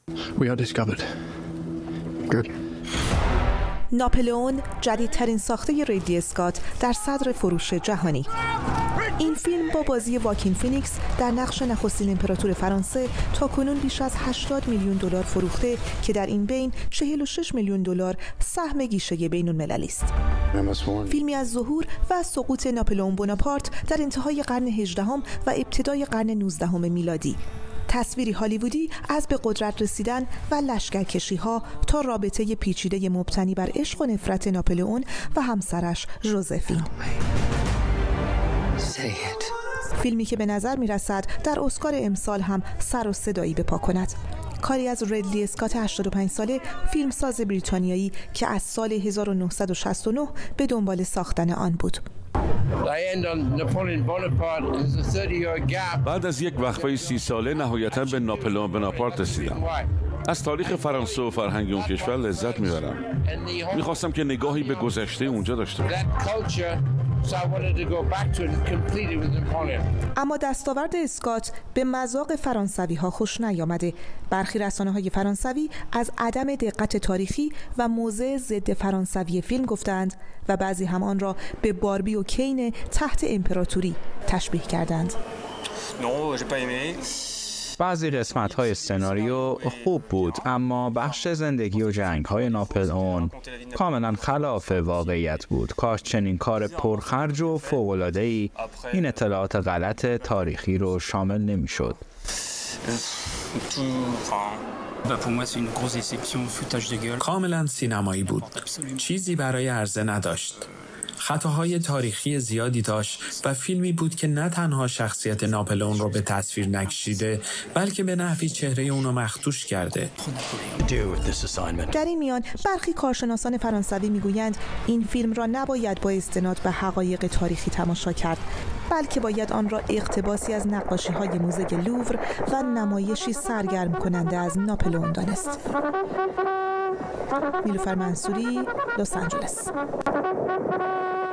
We are discovered. Good. ناپلئون جدیدترین ساخته ریدلی اسکات در صدر فروش جهانی. این فیلم با بازی واکین فینیکس در نقش نخستین امپراتور فرانسه تاکنون بیش از 80 میلیون دلار فروخته که در این بین 46 میلیون دلار سهم گیشه بین‌المللی است. فیلمی از ظهور و سقوط ناپلئون بوناپارت در انتهای قرن 18 و ابتدای قرن 19 میلادی. تصویری هالیوودی از به قدرت رسیدن و لشکرکشی‌ها تا رابطه پیچیده مبتنی بر عشق و نفرت ناپلئون و همسرش ژوزفین. فیلمی که به نظر می‌رسد در اسکار امسال هم سر و صدایی به پا کند. کاری از ریدلی اسکات 85 ساله، فیلمساز بریتانیایی که از سال 1969 به دنبال ساختن آن بود. بعد از یک وقفه 30 ساله نهایتاً به ناپلئون بوناپارت رسیدم. از تاریخ فرانسه و فرهنگ اون کشور لذت میبرم. میخواستم که نگاهی به گذشته اونجا داشته باشم. اما دستاورد اسکات به مذاق فرانسوی ها خوش نیامده. برخی رسانه‌های فرانسوی از عدم دقت تاریخی و موضع ضد فرانسوی فیلم گفتند و بعضی هم آن را به باربی و کین تحت امپراتوری تشبیه کردند. بعضی قسمت‌های سناریو خوب بود، اما بخش زندگی و جنگ‌های ناپلئون کاملا خلاف واقعیت بود. کاش چنین کار پرخرج و فوق‌العاده‌ای این اطلاعات غلط تاریخی رو شامل نمی‌شد. کاملا سینمایی بود. چیزی برای عرضه نداشت. خطاهای تاریخی زیادی داشت و فیلمی بود که نه تنها شخصیت ناپلئون رو به تصویر نکشیده، بلکه به نحوی چهره اونو مخدوش کرده. در این میان برخی کارشناسان فرانسوی میگویند این فیلم را نباید با استناد به حقایق تاریخی تماشا کرد، بلکه باید آن را اقتباسی از نقاشی‌های موزه لوور و نمایشی سرگرم کننده از ناپلئون دانست. نیلوفر منصوری، لس آنجلس.